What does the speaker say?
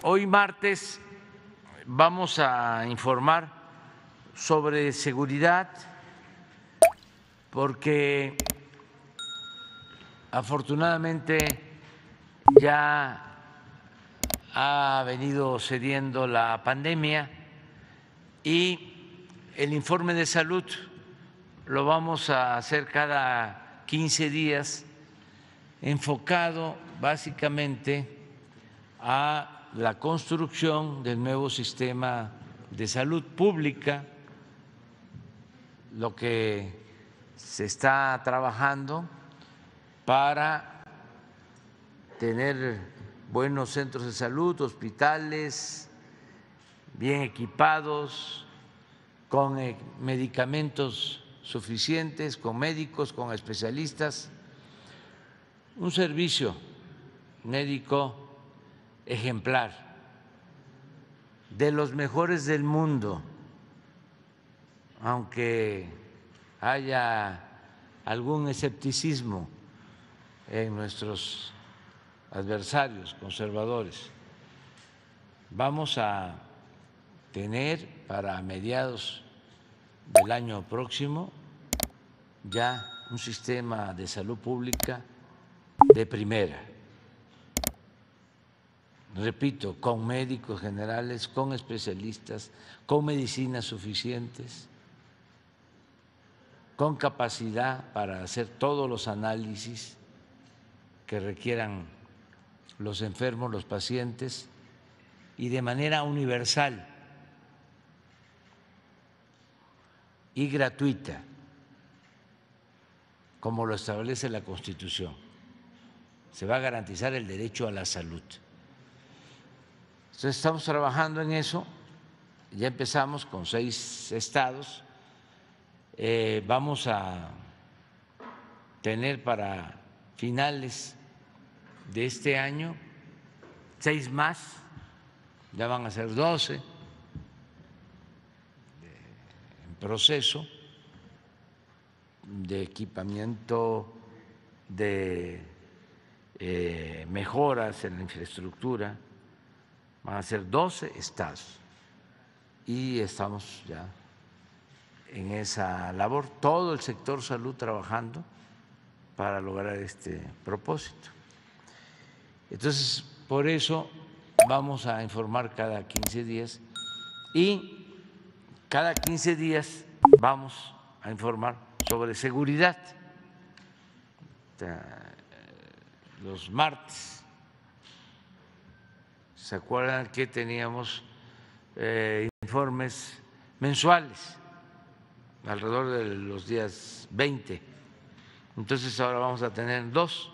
Hoy martes vamos a informar sobre seguridad porque afortunadamente ya ha venido cediendo la pandemia y el informe de salud lo vamos a hacer cada 15 días, enfocado básicamente a la construcción del nuevo sistema de salud pública, lo que se está trabajando para tener buenos centros de salud, hospitales bien equipados, con medicamentos suficientes, con médicos, con especialistas, un servicio médico ejemplar, de los mejores del mundo, aunque haya algún escepticismo en nuestros adversarios conservadores. Vamos a tener para mediados del año próximo ya un sistema de salud pública de primera. Repito, con médicos generales, con especialistas, con medicinas suficientes, con capacidad para hacer todos los análisis que requieran los enfermos, los pacientes, y de manera universal y gratuita, como lo establece la Constitución. Se va a garantizar el derecho a la salud. Entonces estamos trabajando en eso, ya empezamos con 6 estados, vamos a tener para finales de este año 6 más, ya van a ser 12 en proceso de equipamiento, de mejoras en la infraestructura. Van a ser 12 estados y estamos ya en esa labor, todo el sector salud trabajando para lograr este propósito. Entonces, por eso vamos a informar cada 15 días y cada 15 días vamos a informar sobre seguridad. Los martes. ¿Se acuerdan que teníamos informes mensuales alrededor de los días 20? Entonces ahora vamos a tener 2